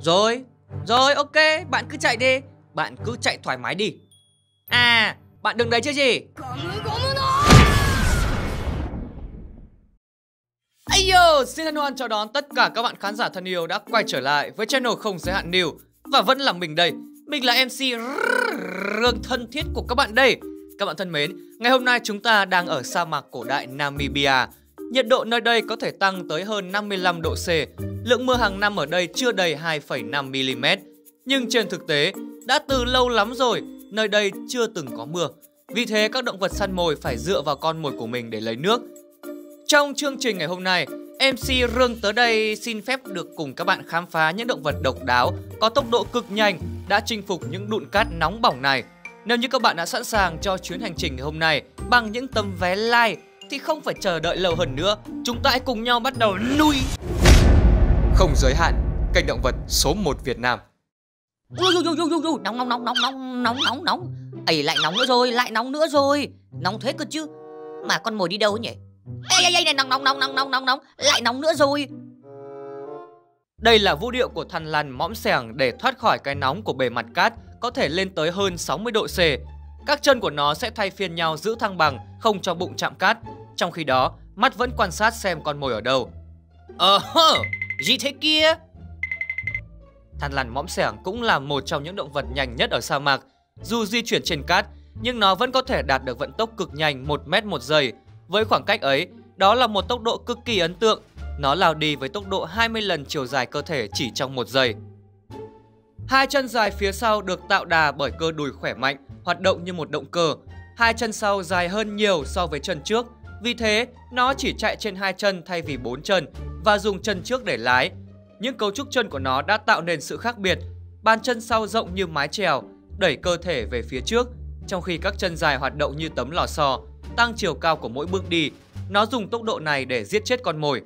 Rồi, rồi ok, bạn cứ chạy đi. Bạn cứ chạy thoải mái đi. À, bạn đừng đấy chứ gì. Ayo, xin hân hoan chào đón tất cả các bạn khán giả thân yêu đã quay trở lại với channel Không Giới Hạn News. Và vẫn là mình đây, mình là MC Rương thân thiết của các bạn đây. Các bạn thân mến, ngày hôm nay chúng ta đang ở sa mạc cổ đại Namibia. Nhiệt độ nơi đây có thể tăng tới hơn 55 độ C. Lượng mưa hàng năm ở đây chưa đầy 2,5 mm. Nhưng trên thực tế, đã từ lâu lắm rồi, nơi đây chưa từng có mưa. Vì thế các động vật săn mồi phải dựa vào con mồi của mình để lấy nước. Trong chương trình ngày hôm nay, MC Rương tới đây xin phép được cùng các bạn khám phá những động vật độc đáo, có tốc độ cực nhanh, đã chinh phục những đụn cát nóng bỏng này. Nếu như các bạn đã sẵn sàng cho chuyến hành trình ngày hôm nay bằng những tấm vé like, thì không phải chờ đợi lâu hơn nữa, chúng ta hãy cùng nhau bắt đầu nuôi. Không Giới Hạn, kênh động vật số 1 Việt Nam. Nóng. Ấy lại nóng nữa rồi. Nóng thế cơ chứ. Mà con mồi đi đâu nhỉ? Ê này, nóng, lại nóng nữa rồi. Đây là vũ điệu của thằn lằn mõm xẻng để thoát khỏi cái nóng của bề mặt cát có thể lên tới hơn 60 độ C. Các chân của nó sẽ thay phiên nhau giữ thăng bằng, không cho bụng chạm cát. Trong khi đó, mắt vẫn quan sát xem con mồi ở đâu. Gì thế kia? Thằn lằn mõm xẻng cũng là một trong những động vật nhanh nhất ở sa mạc. Dù di chuyển trên cát, nhưng nó vẫn có thể đạt được vận tốc cực nhanh 1 m một giây. Với khoảng cách ấy, đó là một tốc độ cực kỳ ấn tượng. Nó lao đi với tốc độ 20 lần chiều dài cơ thể chỉ trong 1 giây. Hai chân dài phía sau được tạo đà bởi cơ đùi khỏe mạnh, hoạt động như một động cơ. Hai chân sau dài hơn nhiều so với chân trước. Vì thế, nó chỉ chạy trên 2 chân thay vì 4 chân và dùng chân trước để lái. Những cấu trúc chân của nó đã tạo nên sự khác biệt. Bàn chân sau rộng như mái chèo, đẩy cơ thể về phía trước, trong khi các chân dài hoạt động như tấm lò xo, tăng chiều cao của mỗi bước đi. Nó dùng tốc độ này để giết chết con mồi.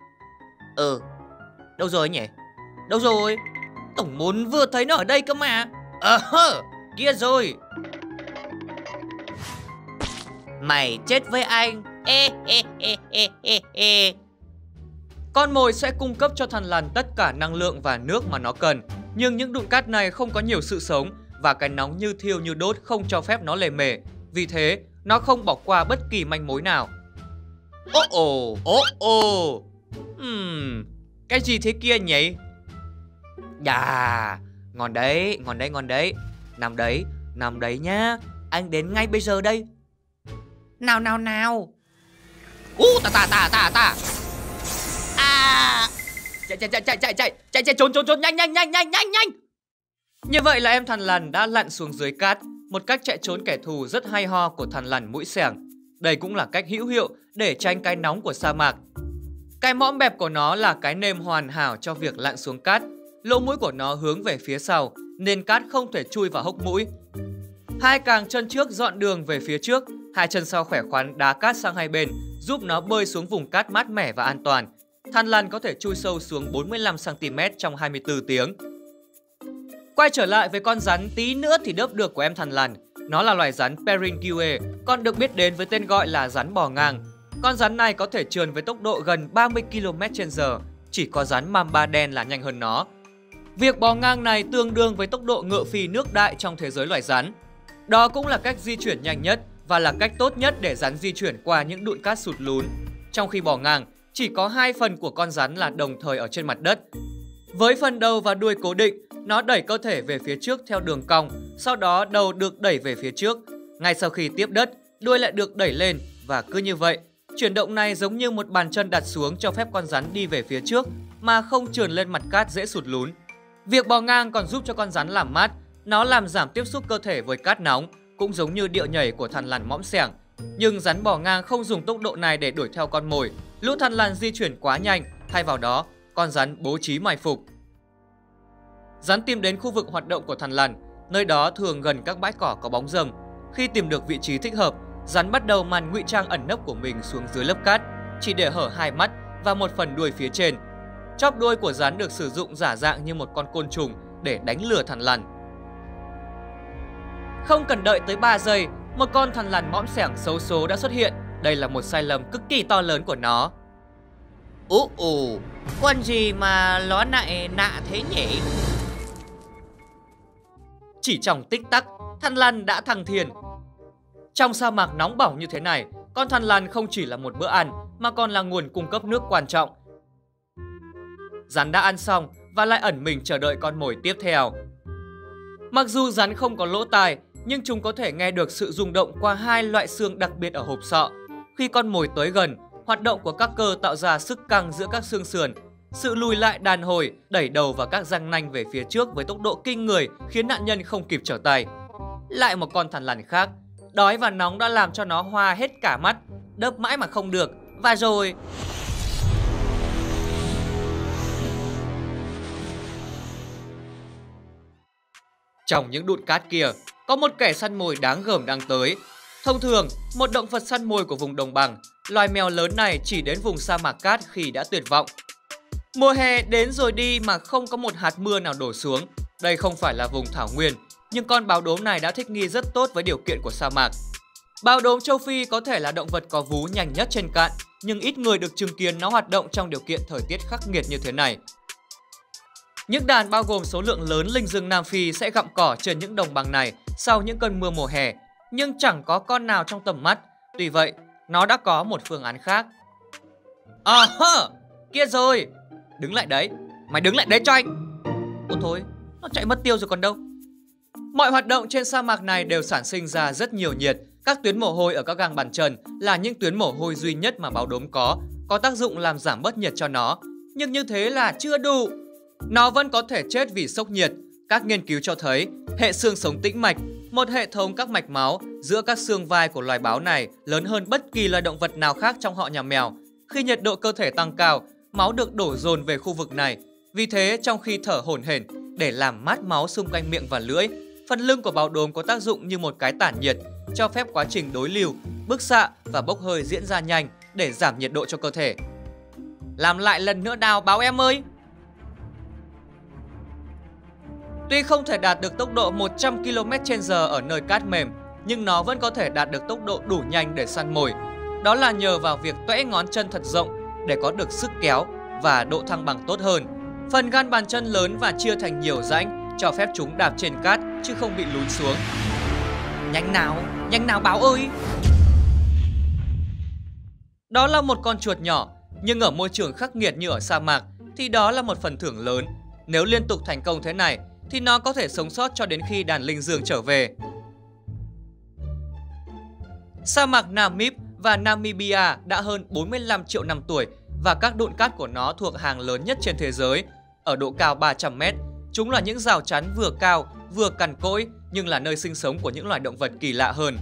Đâu rồi nhỉ? Đâu rồi? Tổng muốn vừa thấy nó ở đây cơ mà. Kia rồi. Mày chết với anh. Con mồi sẽ cung cấp cho thằn lằn tất cả năng lượng và nước mà nó cần. Nhưng những đụn cát này không có nhiều sự sống, và cái nóng như thiêu như đốt không cho phép nó lề mề. Vì thế, nó không bỏ qua bất kỳ manh mối nào. Cái gì thế kia nhỉ? Ngon đấy. Nằm đấy nhá. Anh đến ngay bây giờ đây. Nào. Ta. Chạy, trốn, nhanh. Như vậy là em thằn lằn đã lặn xuống dưới cát, một cách chạy trốn kẻ thù rất hay ho của thằn lằn mũi xẻng. Đây cũng là cách hữu hiệu để tránh cái nóng của sa mạc. Cái mõm bẹp của nó là cái nêm hoàn hảo cho việc lặn xuống cát. Lỗ mũi của nó hướng về phía sau, nên cát không thể chui vào hốc mũi. Hai càng chân trước dọn đường về phía trước, hai chân sau khỏe khoắn đá cát sang hai bên, giúp nó bơi xuống vùng cát mát mẻ và an toàn. Thằn lằn có thể chui sâu xuống 45 cm trong 24 tiếng. Quay trở lại với con rắn tí nữa thì đớp được của em thằn lằn. Nó là loài rắn Peringue, còn được biết đến với tên gọi là rắn bò ngang. Con rắn này có thể trườn với tốc độ gần 30 km/h, chỉ có rắn mamba đen là nhanh hơn nó. Việc bò ngang này tương đương với tốc độ ngựa phi nước đại trong thế giới loài rắn. Đó cũng là cách di chuyển nhanh nhất và là cách tốt nhất để rắn di chuyển qua những đụn cát sụt lún. Trong khi bò ngang, chỉ có 2 phần của con rắn là đồng thời ở trên mặt đất. Với phần đầu và đuôi cố định, nó đẩy cơ thể về phía trước theo đường cong, sau đó đầu được đẩy về phía trước. Ngay sau khi tiếp đất, đuôi lại được đẩy lên và cứ như vậy. Chuyển động này giống như một bàn chân đặt xuống cho phép con rắn đi về phía trước mà không trườn lên mặt cát dễ sụt lún. Việc bò ngang còn giúp cho con rắn làm mát, nó làm giảm tiếp xúc cơ thể với cát nóng, cũng giống như điệu nhảy của thằn lằn mõm xẻng. Nhưng rắn bò ngang không dùng tốc độ này để đuổi theo con mồi. Lũ thằn lằn di chuyển quá nhanh, thay vào đó, con rắn bố trí mai phục. Rắn tìm đến khu vực hoạt động của thằn lằn, nơi đó thường gần các bãi cỏ có bóng râm. Khi tìm được vị trí thích hợp, rắn bắt đầu màn ngụy trang ẩn nấp của mình xuống dưới lớp cát, chỉ để hở hai mắt và một phần đuôi phía trên. Chóp đuôi của rắn được sử dụng giả dạng như một con côn trùng để đánh lừa thằn lằn. Không cần đợi tới 3 giây, một con thằn lằn mõm xẻng xấu số đã xuất hiện. Đây là một sai lầm cực kỳ to lớn của nó. Ồ, con gì mà nó lại nạ thế nhỉ? Chỉ trong tích tắc, thằn lằn đã thăng thiên. Trong sa mạc nóng bỏng như thế này, con thằn lằn không chỉ là một bữa ăn mà còn là nguồn cung cấp nước quan trọng. Rắn đã ăn xong và lại ẩn mình chờ đợi con mồi tiếp theo. Mặc dù rắn không có lỗ tai, nhưng chúng có thể nghe được sự rung động qua hai loại xương đặc biệt ở hộp sọ. Khi con mồi tới gần, hoạt động của các cơ tạo ra sức căng giữa các xương sườn. Sự lùi lại đàn hồi đẩy đầu và các răng nanh về phía trước với tốc độ kinh người khiến nạn nhân không kịp trở tay. Lại một con thằn lằn khác, đói và nóng đã làm cho nó hoa hết cả mắt, đớp mãi mà không được. Và rồi... Trong những đụn cát kia, có một kẻ săn mồi đáng gờm đang tới. Thông thường, một động vật săn mồi của vùng đồng bằng, loài mèo lớn này chỉ đến vùng sa mạc cát khi đã tuyệt vọng. Mùa hè đến rồi đi mà không có một hạt mưa nào đổ xuống. Đây không phải là vùng thảo nguyên, nhưng con báo đốm này đã thích nghi rất tốt với điều kiện của sa mạc. Báo đốm châu Phi có thể là động vật có vú nhanh nhất trên cạn, nhưng ít người được chứng kiến nó hoạt động trong điều kiện thời tiết khắc nghiệt như thế này. Những đàn bao gồm số lượng lớn linh dương Nam Phi sẽ gặm cỏ trên những đồng bằng này sau những cơn mưa mùa hè, nhưng chẳng có con nào trong tầm mắt. Tuy vậy, nó đã có một phương án khác. Kia rồi! Đứng lại đấy! Mày đứng lại đấy cho anh! Ôi thôi, nó chạy mất tiêu rồi còn đâu. Mọi hoạt động trên sa mạc này đều sản sinh ra rất nhiều nhiệt. Các tuyến mồ hôi ở các gang bàn chân là những tuyến mồ hôi duy nhất mà báo đốm có tác dụng làm giảm bớt nhiệt cho nó. Nhưng như thế là chưa đủ. Nó vẫn có thể chết vì sốc nhiệt. Các nghiên cứu cho thấy hệ xương sống tĩnh mạch, một hệ thống các mạch máu giữa các xương vai của loài báo này lớn hơn bất kỳ loài động vật nào khác trong họ nhà mèo. Khi nhiệt độ cơ thể tăng cao, máu được đổ dồn về khu vực này. Vì thế, trong khi thở hổn hển để làm mát máu xung quanh miệng và lưỡi, phần lưng của báo đốm có tác dụng như một cái tản nhiệt, cho phép quá trình đối lưu, bức xạ và bốc hơi diễn ra nhanh để giảm nhiệt độ cho cơ thể. Làm lại lần nữa nào báo em ơi! Tuy không thể đạt được tốc độ 100 km/h ở nơi cát mềm, nhưng nó vẫn có thể đạt được tốc độ đủ nhanh để săn mồi. Đó là nhờ vào việc tuẽ ngón chân thật rộng để có được sức kéo và độ thăng bằng tốt hơn. Phần gan bàn chân lớn và chia thành nhiều rãnh, cho phép chúng đạp trên cát chứ không bị lún xuống. Nhanh nào báo ơi! Đó là một con chuột nhỏ, nhưng ở môi trường khắc nghiệt như ở sa mạc thì đó là một phần thưởng lớn. Nếu liên tục thành công thế này thì nó có thể sống sót cho đến khi đàn linh dương trở về. Sa mạc Namib và Namibia đã hơn 45 triệu năm tuổi và các đụn cát của nó thuộc hàng lớn nhất trên thế giới. Ở độ cao 300 mét, chúng là những rào chắn vừa cao vừa cằn cỗi nhưng là nơi sinh sống của những loài động vật kỳ lạ hơn.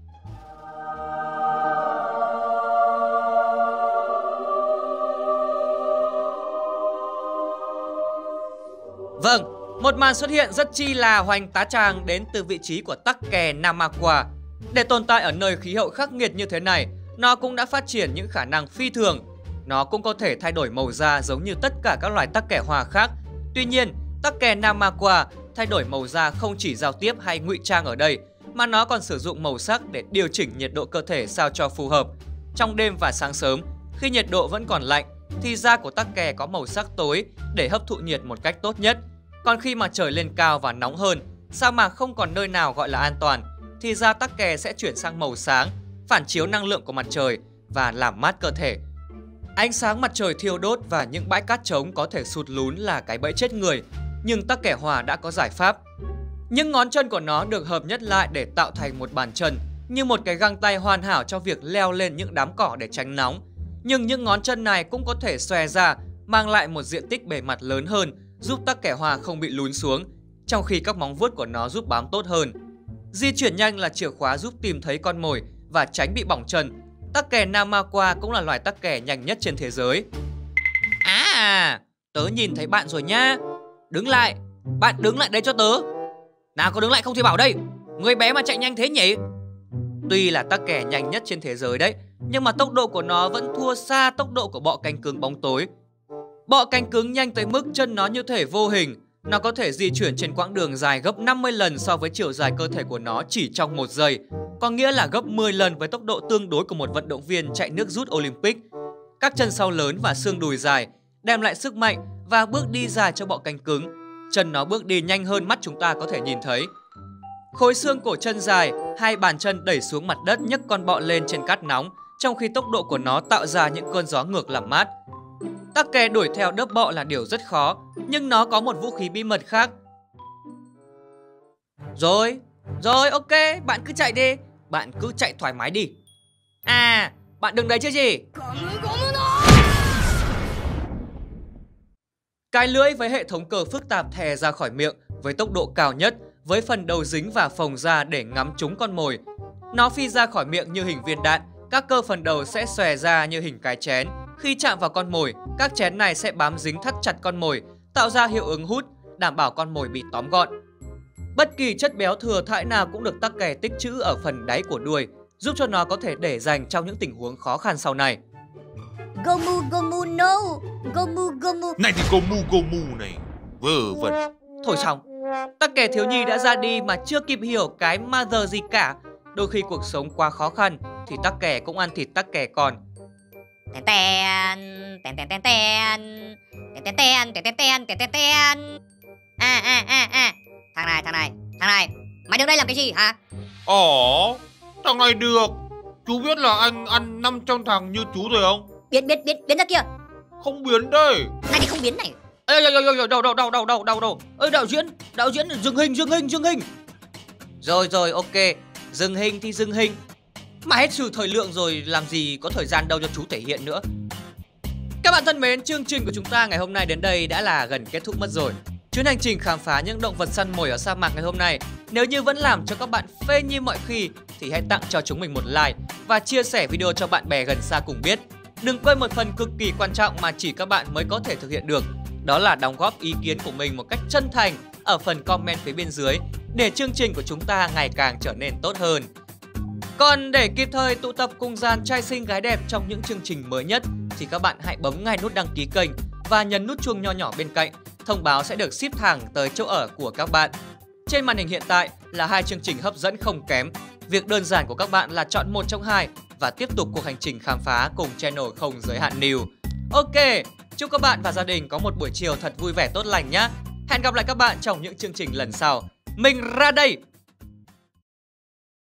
Vâng, một màn xuất hiện rất chi là hoành tá tràng đến từ vị trí của tắc kè Namaqua. Để tồn tại ở nơi khí hậu khắc nghiệt như thế này, nó cũng đã phát triển những khả năng phi thường. Nó cũng có thể thay đổi màu da giống như tất cả các loài tắc kè hoa khác. Tuy nhiên, tắc kè Namaqua thay đổi màu da không chỉ giao tiếp hay ngụy trang ở đây, mà nó còn sử dụng màu sắc để điều chỉnh nhiệt độ cơ thể sao cho phù hợp. Trong đêm và sáng sớm, khi nhiệt độ vẫn còn lạnh, thì da của tắc kè có màu sắc tối để hấp thụ nhiệt một cách tốt nhất. Còn khi mà trời lên cao và nóng hơn, sa mạc không còn nơi nào gọi là an toàn, thì da tắc kè sẽ chuyển sang màu sáng, phản chiếu năng lượng của mặt trời và làm mát cơ thể. Ánh sáng mặt trời thiêu đốt và những bãi cát trống có thể sụt lún là cái bẫy chết người, nhưng tắc kè hòa đã có giải pháp. Những ngón chân của nó được hợp nhất lại để tạo thành một bàn chân, như một cái găng tay hoàn hảo cho việc leo lên những đám cỏ để tránh nóng. Nhưng những ngón chân này cũng có thể xòe ra, mang lại một diện tích bề mặt lớn hơn, giúp tắc kè hòa không bị lún xuống, trong khi các móng vuốt của nó giúp bám tốt hơn. Di chuyển nhanh là chìa khóa giúp tìm thấy con mồi và tránh bị bỏng chân. Tắc kè Namaqua cũng là loài tắc kè nhanh nhất trên thế giới. Tớ nhìn thấy bạn rồi nhá. Đứng lại, bạn đứng lại đây cho tớ. Nào có đứng lại không thì bảo đây. Người bé mà chạy nhanh thế nhỉ? Tuy là tắc kè nhanh nhất trên thế giới đấy, nhưng mà tốc độ của nó vẫn thua xa tốc độ của bọ cánh cứng bóng tối. Bọ cánh cứng nhanh tới mức chân nó như thể vô hình. Nó có thể di chuyển trên quãng đường dài gấp 50 lần so với chiều dài cơ thể của nó chỉ trong 1 giây, có nghĩa là gấp 10 lần với tốc độ tương đối của một vận động viên chạy nước rút Olympic. các chân sau lớn và xương đùi dài, đem lại sức mạnh và bước đi dài cho bọ cánh cứng. Chân nó bước đi nhanh hơn mắt chúng ta có thể nhìn thấy. Khối xương cổ chân dài, hai bàn chân đẩy xuống mặt đất nhấc con bọ lên trên cát nóng, trong khi tốc độ của nó tạo ra những cơn gió ngược làm mát. Tắc kè đuổi theo đớp bọ là điều rất khó, nhưng nó có một vũ khí bí mật khác. Rồi, ok, bạn cứ chạy đi. Bạn cứ chạy thoải mái đi. À, bạn đừng đấy chứ gì. Cái lưỡi với hệ thống cờ phức tạp thè ra khỏi miệng với tốc độ cao nhất, với phần đầu dính và phồng ra để ngắm trúng con mồi. Nó phi ra khỏi miệng như hình viên đạn, các cơ phần đầu sẽ xòe ra như hình cái chén. Khi chạm vào con mồi, các chén này sẽ bám dính thắt chặt con mồi, tạo ra hiệu ứng hút, đảm bảo con mồi bị tóm gọn. Bất kỳ chất béo thừa thãi nào cũng được tắc kè tích trữ ở phần đáy của đuôi, giúp cho nó có thể để dành trong những tình huống khó khăn sau này. Gomu no. Gomu. Này thì Gomu này, vớ vẩn. Thôi xong, tắc kè thiếu nhi đã ra đi mà chưa kịp hiểu cái mother gì cả. Đôi khi cuộc sống quá khó khăn thì tắc kè cũng ăn thịt tắc kè còn. Thằng này, mày đứng đây làm cái gì hả? Thằng này được. Chú biết là anh ăn 500 thằng như chú rồi không? Biến ra kia. Không biến đây. Này thì không biến này. Ê, đâu. Ê, đạo diễn, dừng hình. Rồi, ok, dừng hình thì dừng hình. Mà hết sự thời lượng rồi, làm gì có thời gian đâu cho chú thể hiện nữa. Các bạn thân mến, chương trình của chúng ta ngày hôm nay đến đây đã là gần kết thúc mất rồi. Chuyến hành trình khám phá những động vật săn mồi ở sa mạc ngày hôm nay, nếu như vẫn làm cho các bạn phê như mọi khi thì hãy tặng cho chúng mình một like và chia sẻ video cho bạn bè gần xa cùng biết. Đừng quên một phần cực kỳ quan trọng mà chỉ các bạn mới có thể thực hiện được, đó là đóng góp ý kiến của mình một cách chân thành ở phần comment phía bên dưới để chương trình của chúng ta ngày càng trở nên tốt hơn. Còn để kịp thời tụ tập cùng dàn trai xinh gái đẹp trong những chương trình mới nhất thì các bạn hãy bấm ngay nút đăng ký kênh và nhấn nút chuông nho nhỏ bên cạnh. Thông báo sẽ được ship thẳng tới chỗ ở của các bạn. Trên màn hình hiện tại là hai chương trình hấp dẫn không kém. Việc đơn giản của các bạn là chọn một trong hai và tiếp tục cuộc hành trình khám phá cùng channel không giới hạn News. Ok, chúc các bạn và gia đình có một buổi chiều thật vui vẻ tốt lành nhé. Hẹn gặp lại các bạn trong những chương trình lần sau. Mình ra đây!